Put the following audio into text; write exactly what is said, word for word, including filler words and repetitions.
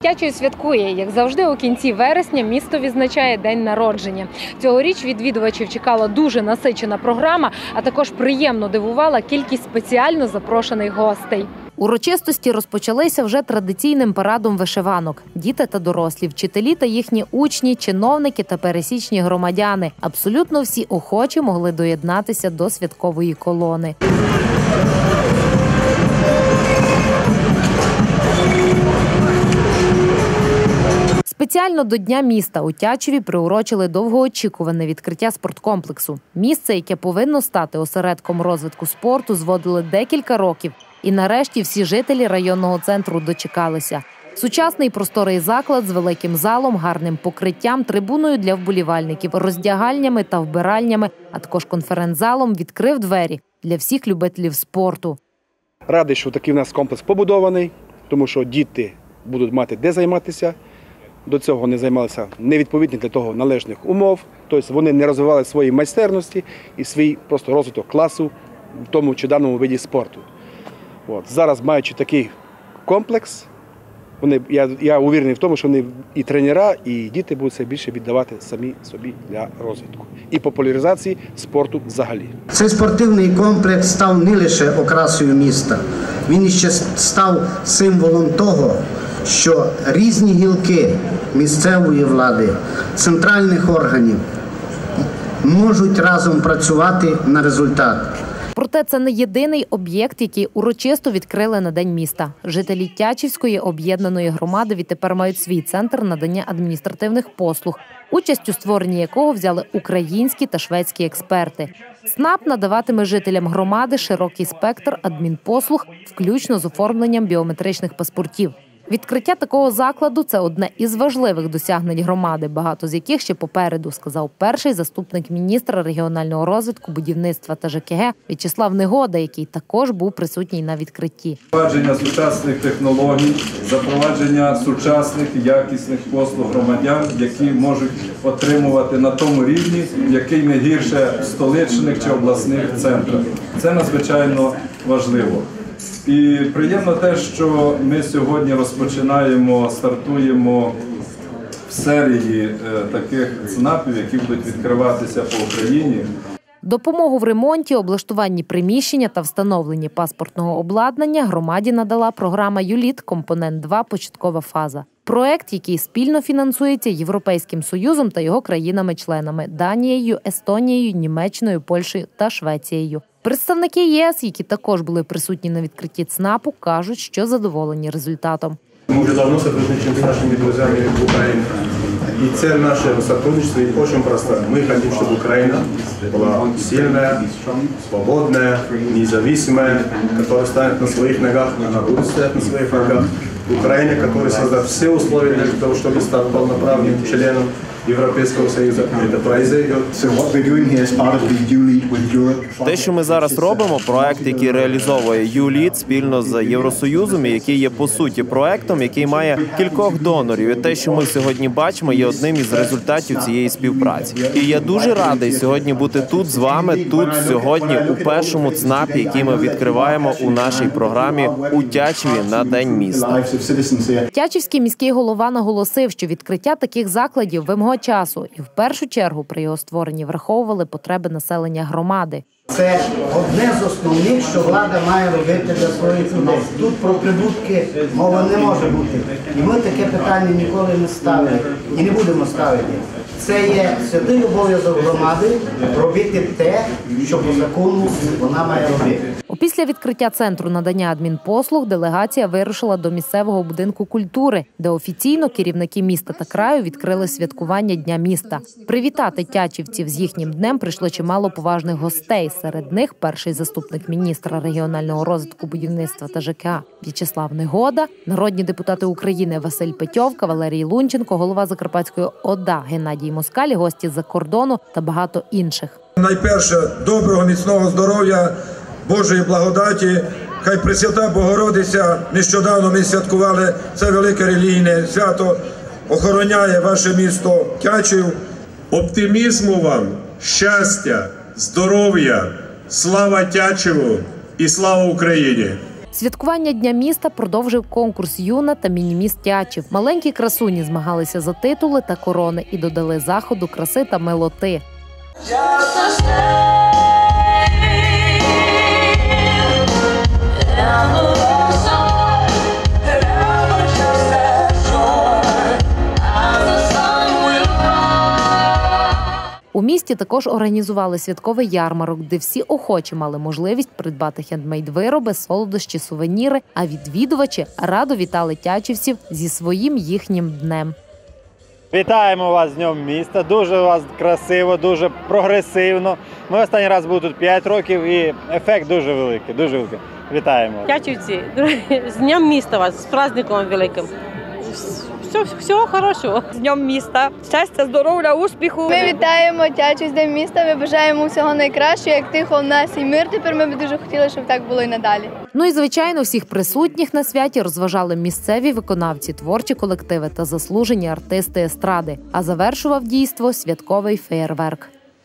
Тячів святкує, як завжди, у кінці вересня місто відзначає день народження. Цьогоріч відвідувачів чекала дуже насичена програма, а також приємно дивувала кількість спеціально запрошених гостей. Урочистості розпочалися вже традиційним парадом вишиванок. Діти та дорослі, вчителі та їхні учні, чиновники та пересічні громадяни. Абсолютно всі охочі могли доєднатися до святкової колони. Спеціально до Дня міста у Тячеві приурочили довгоочікуване відкриття спорткомплексу. Місце, яке повинно стати осередком розвитку спорту, зводили декілька років. І нарешті всі жителі районного центру дочекалися. Сучасний просторий заклад з великим залом, гарним покриттям, трибуною для вболівальників, роздягальнями та вбиральнями, а також конференц-залом відкрив двері для всіх любителів спорту. Радий, що такий у нас комплекс побудований, тому що діти будуть мати де займатися. До цього вони займалися невідповідних для того належних умов, тобто вони не розвивали свої майстерності і свій просто розвиток класу в тому чи даному виді спорту. От. Зараз, маючи такий комплекс, вони, я, я уверений в тому, що вони і тренера, і діти будуть все більше віддавати самі собі для розвитку і популяризації спорту взагалі. Цей спортивний комплекс став не лише окрасою міста, він ще став символом того, що різні гілки місцевої влади, центральних органів можуть разом працювати на результат. Проте це не єдиний об'єкт, який урочисто відкрили на День міста. Жителі Тячівської об'єднаної громади відтепер мають свій центр надання адміністративних послуг, участь у створенні якого взяли українські та шведські експерти. СНАП надаватиме жителям громади широкий спектр адмінпослуг, включно з оформленням біометричних паспортів. Відкриття такого закладу – це одне із важливих досягнень громади, багато з яких ще попереду, сказав перший заступник міністра регіонального розвитку, будівництва та ЖКГ В'ячеслав Негода, який також був присутній на відкритті. Запровадження сучасних технологій, запровадження сучасних і якісних послуг громадян, які можуть отримувати на тому рівні, який не гірше в столичних чи обласних центрах. Це надзвичайно важливо. І приємно те, що ми сьогодні розпочинаємо, стартуємо в серії таких ЦНАПів, які будуть відкриватися по Україні. Допомогу в ремонті, облаштуванні приміщення та встановленні паспортного обладнання громаді надала програма «ЮЛІТ. Компонент два. Початкова фаза». Проект, який спільно фінансується Європейським Союзом та його країнами-членами – Данією, Естонією, Німеччиною, Польщею та Швецією. Представники ЄС, які також були присутні на відкритті ЦНАПу, кажуть, що задоволені результатом. Ми вже давно співпрацюємо з нашими друзями в Україні. І цель нашего сотрудничества очень проста. Мы хотим, чтобы Украина была сильная, свободная, независимая, которая станет на своих ногах, она будет стоять на своих ногах. Украина, которая создаст все условия для того, чтобы стать полноправным членом Європейського Союзу. Це произойде. Те, що ми зараз робимо, проект, який реалізовує ЮЛІТ спільно з Євросоюзом, який є по суті проектом, який має кількох донорів. І те, що ми сьогодні бачимо, є одним із результатів цієї співпраці. І я дуже радий сьогодні бути тут з вами, тут сьогодні у першому ЦНАПі, який ми відкриваємо у нашій програмі у Тячеві на День міста. Тячівський міський голова наголосив, що відкриття таких закладів вимагає часу і в першу чергу при його створенні враховували потреби населення громади. Це одне з основних, що влада має робити для своїх людей. Тут про прибутки мова не може бути. І ми таке питання ніколи не ставили і не будемо ставити. Це є святий обов'язок громади робити те, що по закону вона має робити. Після відкриття центру надання адмінпослуг делегація вирушила до місцевого будинку культури, де офіційно керівники міста та краю відкрили святкування Дня міста. Привітати тячівців з їхнім днем прийшло чимало поважних гостей. Серед них перший заступник міністра регіонального розвитку, будівництва та ЖКГ В'ячеслав Негода, народні депутати України Василь Петьовка, Валерій Лунченко, голова Закарпатської ОДА Геннадій Москаль, гості з-за кордону та багато інших. Найперше, доброго, міцного здоров'я, Божої благодаті, хай Пресвята Богородиця, нещодавно ми святкували це велике релігійне свято, охороняє ваше місто Тячів. Оптимізму вам, щастя, здоров'я, слава Тячеву і слава Україні! Святкування Дня міста продовжив конкурс «Юна» та «Міні-міст Тячів». Маленькі красуні змагалися за титули та корони і додали заходу краси та милоти. У місті також організували святковий ярмарок, де всі охочі мали можливість придбати хендмейд-вироби, солодощі, сувеніри, а відвідувачі радо вітали тячівців зі своїм їхнім днем. Вітаємо вас з Днем міста, дуже у вас красиво, дуже прогресивно. Ми останній раз були тут п'ять років і ефект дуже великий, дуже великий. Вітаємо вас. Тячівці, з Днем міста вас, з праздником великим. Все, всього хорошого. З Днем міста. Щастя, здоров'я, успіху. Ми вітаємо Тячів з Днем міста. Ми бажаємо всього найкращого, як тихо в нас і мир. Тепер ми б дуже хотіли, щоб так було і надалі. Ну і, звичайно, всіх присутніх на святі розважали місцеві виконавці, творчі колективи та заслужені артисти естради. А завершував дійство святковий феєрверк.